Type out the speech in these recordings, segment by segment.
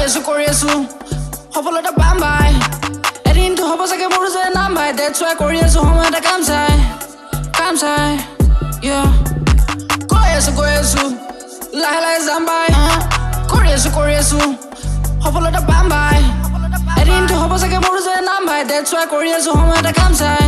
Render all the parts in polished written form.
কৰি আছো সফলতা পাম ভাই এদিনটো হ'ব চাগে মোৰ যে নাম ভাই that's why কৰি আছো সময়তে কাম চাই yeah গৈ আছো লাহে যাম ভাই কৰি আছো সফলতা পাম ভাই এদিনটো হ'ব চাগে মোৰ যে নাম ভাই that's why কৰি আছো সময়তে কাম চাই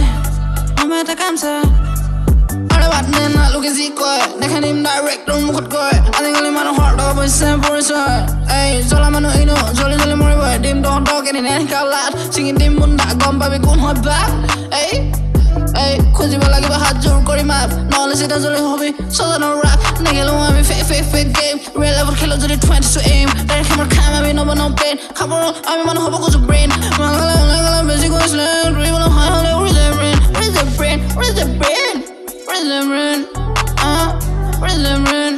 আৰে বাদ নে না লোকে যি কয় দেখানিম ডাইৰেক্টৰ মুখত কয় আজিকালি মানুহৰ টকা পইচা পৰিচয় এই জ্বলা মানুহ ইনো জ্বলি মৰিব দিম তহঁতক এদিন কালাত চিঙি দিম মুণ্ডা গম পাবি কোন হয় বাপ এই খুজিব লাগিব হাত জোৰ কৰি মাপ নহ'লে চিধা জ্বলি হবি ছজনৰ ৰাগ নেখেলো আমি ফেক গেম ৰিয়েল লাইফত খেলো যদি 20 to aim ডাইৰেক্ট খেমৰ খাম আমি নবনাও পেন খাবৰ আমি মানুহ হ'ব খোজো ব্ৰেইন বেছি কৈছিলে দৌৰিবলৈ হাই হ'লে উৰি যায় brain Where's the brain? Where's the brain? Where's the brain? Where's the brain?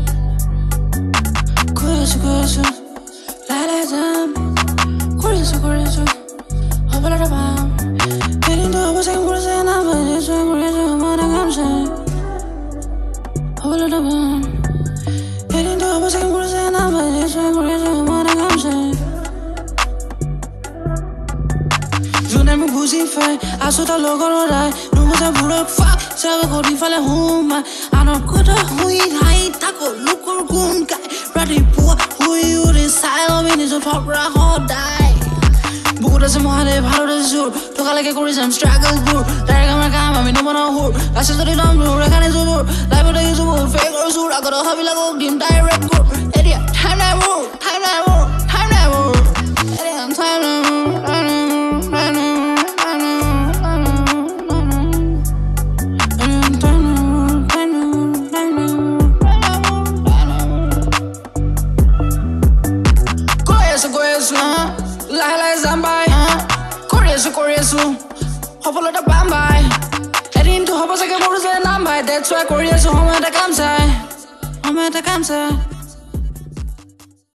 Kursu la jam Kursu Hopala bam Edindo basang kursu na kursu mana kamsa Hopala bam Edindo basang kursu na kursu mana kamsa June me buzi fai Asuta logo rai Numusa burak fuck Sabe kodi fale huma Ano kuda hui hai Tako lukur gun kai Radi pua hui uri Silo mini so pop ra hodai Buku dasi mohale bhalo dasi sur Toka leke kuri sam struggles bur Direct amar kam ami nubana hur Asi tori dam bur Rekhane zubur Life ota yuzu bur Fake or sur Akoto habi lago dim direct gur Area Time na bur Area time na লাহে যাম ভাই কৰি আছো সফলতা পাম ভাই এদিনটো হ'ব চাগে মোৰ যে নাম ভাই that's why কৰি আছো সময়তে কাম চাই